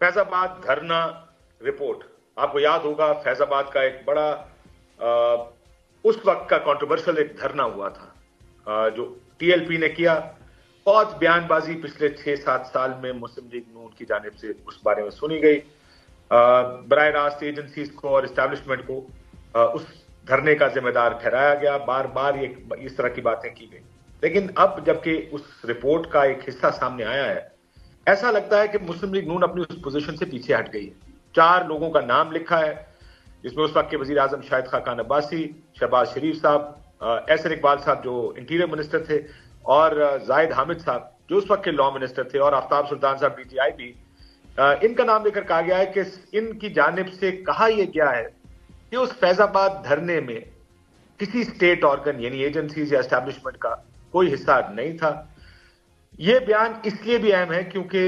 फैज आबाद धरना रिपोर्ट, आपको याद होगा फैज आबाद का एक बड़ा उस वक्त का कंट्रोवर्शियल एक धरना हुआ था जो टीएलपी ने किया। बहुत बयानबाजी पिछले 6-7 साल में मुस्लिम लीग नून की जानिब से उस बारे में सुनी गई। बराह रास्त एजेंसीज को और एस्टैब्लिशमेंट को उस धरने का जिम्मेदार ठहराया गया, बार बार ये इस तरह की बातें की गई। लेकिन अब जबकि उस रिपोर्ट का एक हिस्सा सामने आया है, ऐसा लगता है कि मुस्लिम लीग नून अपनी उस पोजीशन से पीछे हट गई है। 4 लोगों का नाम लिखा है जिसमें उस वक्त के वजीर आजम शाहिद खाकान अब्बासी, शहबाज शरीफ साहब, एहसन इकबाल साहब जो इंटीरियर मिनिस्टर थे, और जाहिद हामिद साहब जो उस वक्त के लॉ मिनिस्टर थे, और आफ्ताब सुल्तान साहब डीजीआई भी। इनका नाम लेकर कहा गया है कि इनकी जानिब से कहा यह गया है कि उस फैजाबाद धरने में किसी स्टेट ऑर्गन यानी एजेंसीज या एस्टैब्लिशमेंट का कोई हिस्सा नहीं था। यह बयान इसलिए भी अहम है क्योंकि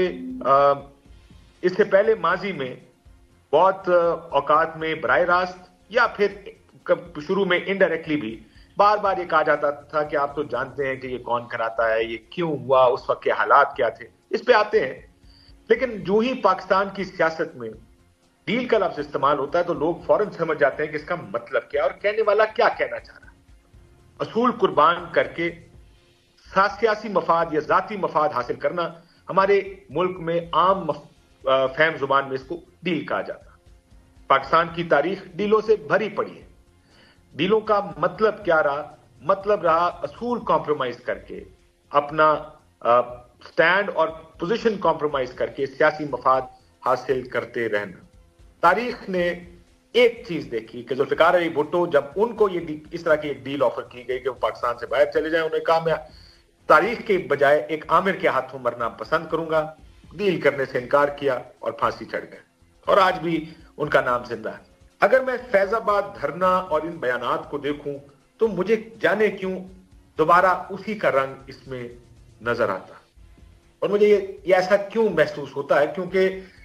इससे पहले माजी में बहुत औकात में बराह रास्त या फिर शुरू में इनडायरेक्टली भी बार बार ये कहा जाता था कि आप तो जानते हैं कि ये कौन कराता है, ये क्यों हुआ, उस वक्त के हालात क्या थे, इस पे आते हैं। लेकिन जो ही पाकिस्तान की सियासत में डील का लफ्ज इस्तेमाल होता है तो लोग फौरन समझ जाते हैं कि इसका मतलब क्या और कहने वाला क्या कहना चाह रहा है। असूल कुर्बान करके सियासी मफाद या जाती मफाद हासिल करना हमारे मुल्क में आम फहम जुबान में इसको डील कहा जाता। पाकिस्तान की तारीख डीलों से भरी पड़ी है। डीलों का मतलब क्या रहा? मतलब रहा असूल कॉम्प्रोमाइज करके, अपना स्टैंड और पोजीशन कॉम्प्रोमाइज करके सियासी मफाद हासिल करते रहना। तारीख ने एक चीज देखी कि जुल्फिकार अली भुट्टो, जब उनको ये इस तरह की एक डील ऑफर की गई कि वो पाकिस्तान से बाहर चले जाएं, उन्होंने कहा मैं तारीख के बजाय एक आमिर के हाथों मरना पसंद करूंगा। डील करने से इनकार किया और फांसी चढ़ गए, और आज भी उनका नाम जिंदा है। अगर मैं फैजाबाद धरना और इन बयानात को देखूं तो मुझे जाने क्यों दोबारा उसी का रंग इसमें नजर आता, और मुझे ये ऐसा क्यों महसूस होता है, क्योंकि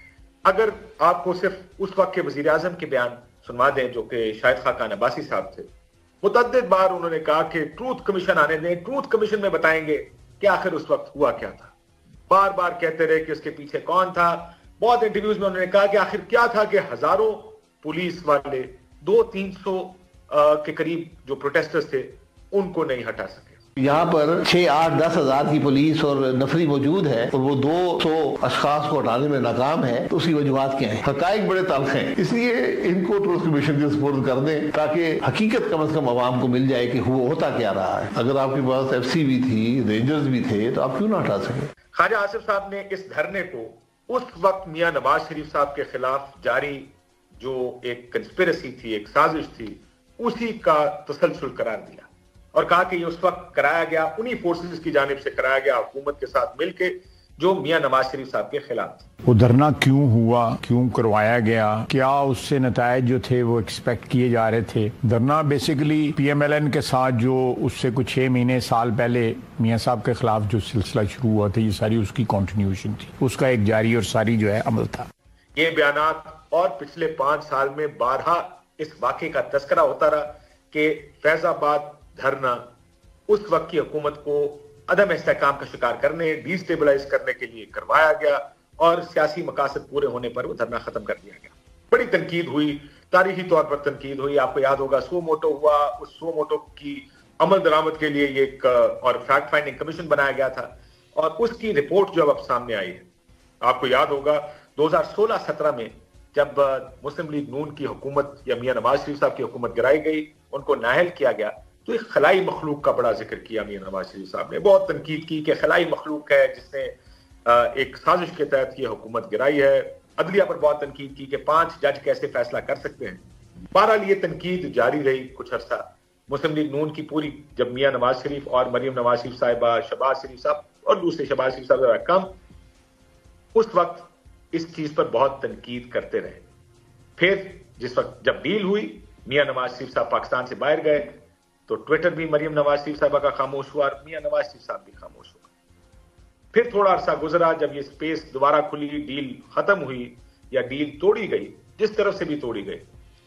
अगर आपको सिर्फ उस वक्त के वजीर आजम के बयान सुनवा दें जो कि शाहिद खाकान अब्बासी साहब थे, मुतअद्दिद बार उन्होंने कहा कि ट्रूथ कमीशन आने दें, ट्रूथ कमीशन में बताएंगे कि आखिर उस वक्त हुआ क्या था। बार बार कहते रहे कि उसके पीछे कौन था। बहुत इंटरव्यूज में उन्होंने कहा कि आखिर क्या था कि हजारों पुलिस वाले 200-300 के करीब जो प्रोटेस्टर्स थे उनको नहीं हटा सके। यहाँ पर 6-8-10 हजार की पुलिस और नफरी मौजूद है और वो 200 अशखास को हटाने में नाकाम है, तो उसकी वजूहत क्या है? हकाइक बड़े तल्ख हैं, इसलिए इनको ट्रूथ कमीशन के सुपुर्द कर दें ताकि हकीकत कम से कम आवाम को मिल जाए कि होता क्या रहा है। अगर आपके पास एफसी भी थी, रेंजर्स भी थे, तो आप क्यों ना हटा सके? ख्वाजा आसिफ साहब ने इस धरने को उस वक्त मियां नवाज शरीफ साहब के खिलाफ जारी जो एक कंस्पिरेसी थी, एक साजिश थी, उसी का तसलसल करार दिया और कहा कि ये उस वक्त कराया गया, उन्हीं फोर्सेस की जानिब से कराया गया हुकूमत के साथ मिलके जो मियां नवाज शरीफ साहब के खिलाफ थी। वो धरना क्यों हुआ, क्यों करवाया गया, क्या उससे नतायज जो थे वो एक्सपेक्ट किए जा रहे थे? धरना बेसिकली PMLN के साथ जो उससे कुछ 6 महीने साल पहले मियां साहब के खिलाफ जो सिलसिला शुरू हुआ था, ये सारी उसकी कंटिन्यूएशन थी, उसका एक जारी और सारी जो है अमल था। ये बयानात और पिछले 5 साल में बारहा इस वाक़े का तस्करा होता रहा कि फैजाबाद धरना उस वक्त की हुकूमत को अदम इस्तेहकाम का शिकार करने, डिस्टेबलाइज करने के लिए करवाया गया और सियासी मकासद पूरे होने पर वो धरना खत्म कर दिया गया। बड़ी तनकीद हुई, तारीखी तौर पर तनकीद हुई। आपको याद होगा सो मोटो हुआ, उस सो मोटो की अमल दरामद के लिए एक और फैक्ट फाइंडिंग कमीशन बनाया गया था और उसकी रिपोर्ट जो अब सामने आई है, आपको याद होगा 2016-17 में जब मुस्लिम लीग नून की हुकूमत या मियां नवाज शरीफ साहब की हुकूमत गिराई गई, उनको नाअहल किया गया, तो एक खलाई मखलूक का बड़ा जिक्र किया मियां नवाज शरीफ साहब ने। बहुत तनकीद की कि खलाई मखलूक है जिसने एक साजिश के तहत ये हुकूमत गिराई है। अदलिया पर बहुत तनकीद की कि 5 जज कैसे फैसला कर सकते हैं। बहरहाल ये तनकीद जारी रही कुछ अरसा। मुस्लिम लीग नून की पूरी, जब मियां नवाज शरीफ और मरियम नवाज शरीफ साहिबा, शहबाज शरीफ साहब और दूसरे शहबाज शरीफ साहब जरा कम, उस वक्त इस चीज पर बहुत तनकीद करते रहे। फिर जिस वक्त जब डील हुई, मियां नवाज शरीफ साहब पाकिस्तान से बाहर गए, तो ट्विटर भी मरियम नवाज शरीफ साहिबा का खामोश हुआ और मियां नवाज शरीफ साहब भी खामोश हुआ। फिर थोड़ा अरसा गुजरा, जब ये स्पेस दोबारा खुली, डील खत्म हुई या डील तोड़ी गई, जिस तरफ से भी तोड़ी गई,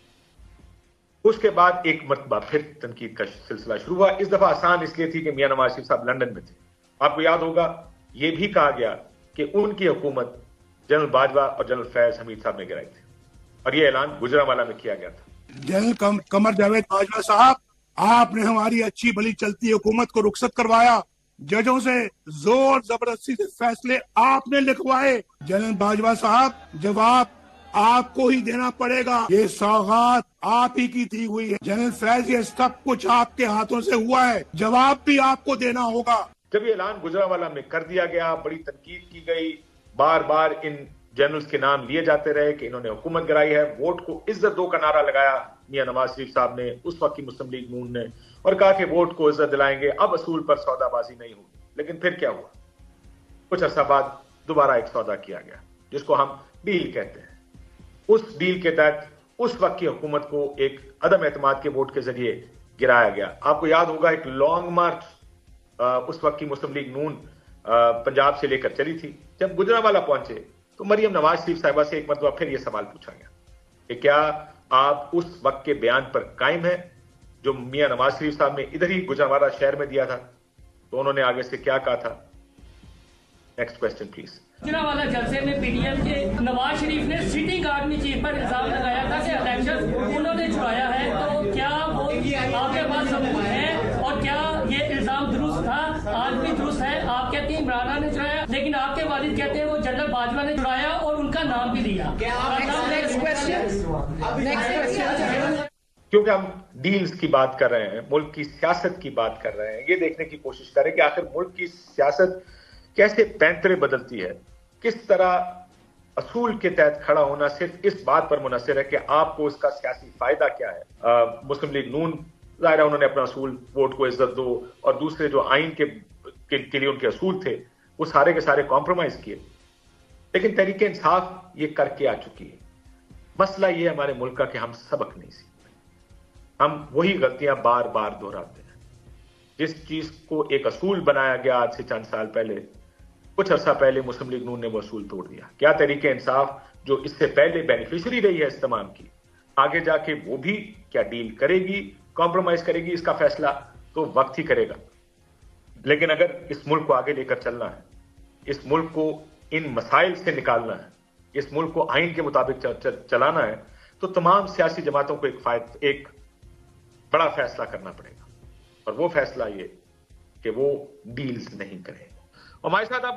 उसके बाद एक मरतबा फिर तनकीद का सिलसिला शुरू हुआ। इस दफा आसान इसलिए थी कि मियां नवाज शरीफ साहब लंदन में थे। आपको याद होगा ये भी कहा गया कि उनकी हुकूमत जनरल बाजवा और जनरल फैज हमीद साहब ने गिराई थी, और ये ऐलान गुजरांवाला में किया गया था। जनरल कमर जावेद बाजवा साहब, आपने हमारी अच्छी भली चलती हुकूमत को रुखसत करवाया, जजों से जोर जबरदस्ती से फैसले आपने लिखवाए। जनरल बाजवा साहब, जवाब आपको ही देना पड़ेगा, ये सौगात आप ही की दी हुई है। जनरल फैज, ये सब कुछ आपके हाथों से हुआ है, जवाब भी आपको देना होगा। जब ये ऐलान गुजरांवाला में कर दिया गया, बड़ी तनकीद की गई, बार बार इन जनरल्स के नाम लिए जाते रहे कि इन्होंने हुकूमत गिराई है। वोट को इज्जत दो का नारा लगाया मियां नवाज शरीफ साहब ने, उस वक्त की मुस्लिम लीग नून ने, और कहा कि वोट को इज्जत दिलाएंगे, अब असूल पर सौदाबाजी नहीं होगी। लेकिन फिर क्या हुआ? कुछ अरसा बाद दोबारा एक सौदा किया गया जिसको हम डील कहते हैं। उस डील के तहत उस वक्त की हुकूमत को एक अदम एतमाद के वोट के जरिए गिराया गया। आपको याद होगा एक लॉन्ग मार्च उस वक्त की मुस्लिम लीग नून पंजाब से लेकर चली थी। जब गुजरांवाला पहुंचे तो मरियम नवाज शरीफ साहिबा से एक मरतबा फिर यह सवाल पूछा गया कि क्या आप उस वक्त के बयान पर कायम हैं जो मियां नवाज शरीफ साहब ने इधर ही गुजरांवाला शहर में दिया था? तो उन्होंने आगे से क्या कहा था? Next question please. गुजरांवाला जलसे में पीडीएम के नवाज शरीफ ने सिटिंग आर्मी चीफ पर इल्जाम लगाया था कि इलेक्शन उन्होंने चुराया है, तो क्या वो आपके पास सबूत है और क्या ये इल्जाम दुरुस्त था? आज भी दुरुस्त है। आप कहते हैं इमरान ने चुराया, लेकिन आपके वालिद कहते हैं वो जनरल बाजवा ने चुराया और उनका नाम भी लिया। Next question. क्योंकि हम डील्स की बात कर रहे हैं, मुल्क की सियासत की बात कर रहे हैं, ये देखने की कोशिश करें कि आखिर मुल्क की सियासत कैसे पैंतरे बदलती है, किस तरह असूल के तहत खड़ा होना सिर्फ इस बात पर मुनहसर है कि आपको इसका सियासी फायदा क्या है। मुस्लिम लीग नून जाहिर है उन्होंने अपना असूल वोट को इज्जत दो और दूसरे जो आइन के लिए उनके असूल थे वो सारे के सारे कॉम्प्रोमाइज किए, लेकिन तहरीक इंसाफ ये करके आ चुकी है। मसला ये हमारे मुल्क का कि हम सबक नहीं सीखते, हम वही गलतियां बार बार दोहराते हैं। जिस चीज को एक असूल बनाया गया आज से चंद साल पहले, कुछ अरसा पहले मुस्लिम लीग नून ने वो असूल तोड़ दिया। क्या तहरीक इंसाफ जो इससे पहले बेनिफिशियरी रही है इस तमाम की, आगे जाके वो भी क्या डील करेगी, कॉम्प्रोमाइज करेगी? इसका फैसला तो वक्त ही करेगा। लेकिन अगर इस मुल्क को आगे लेकर चलना है, इस मुल्क को इन मसाइल से निकालना है, इस मुल्क को आइन के मुताबिक चलाना है, तो तमाम सियासी जमातों को एक बड़ा फैसला करना पड़ेगा, और वो फैसला ये कि वो डील्स नहीं करें। हमारे साथ आप